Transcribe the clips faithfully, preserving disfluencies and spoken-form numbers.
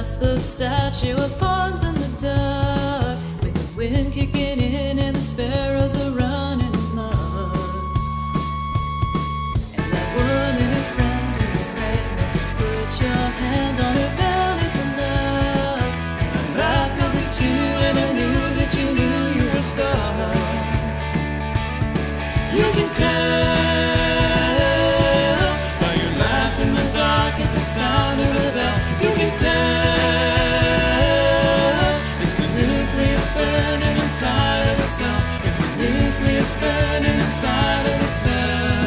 past the statue of fawns in the dark, with the wind kicking in and the sparrows are running amok. And that woman in front who was pregnant, put your hand on her belly for love. And I laughed 'cause it's you, and I knew that you knew you were a star. You can tell by your laugh in the dark at the sound of the bell. You can tell it's the nucleus burning inside of the cell. It's the nucleus burning inside of the cell.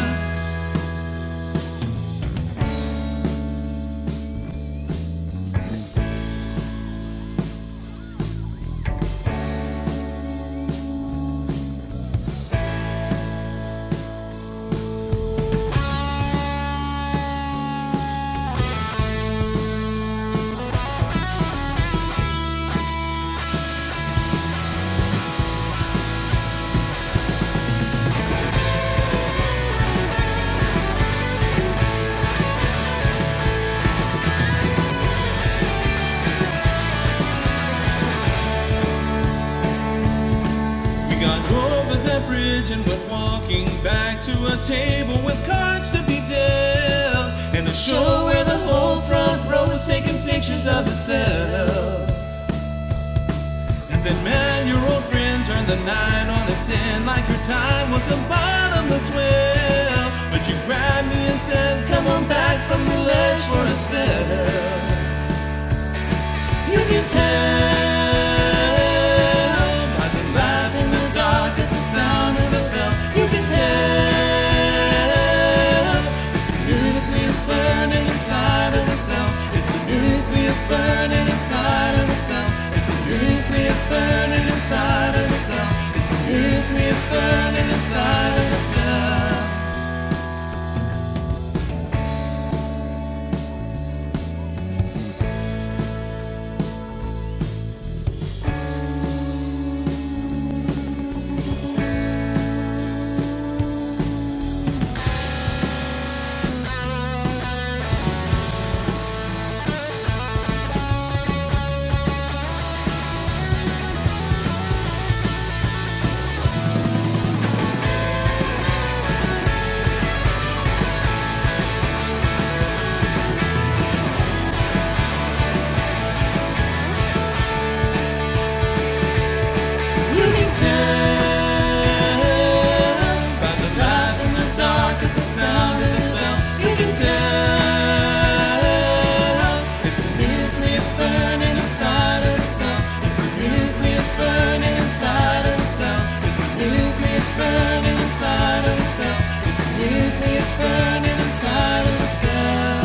And went walking back to a table with cards to be dealt, and a show where the whole front row was taking pictures of itself. And then, man, your old friend turned the night on its end like your time was a bottomless well. But you grabbed me and said, come on back from the ledge for a spell. You can tell by the laugh in the dark at the sound of the bell. You can tell it's the nucleus burning inside of the cell. It's the nucleus burning inside of the cell. It's the nucleus burning inside of the cell. It's the nucleus burning inside of the cell. Burning inside of the cell. It's the nucleus burning inside of the cell. It's the nucleus burning inside of the cell. It's the nucleus burning inside of the cell.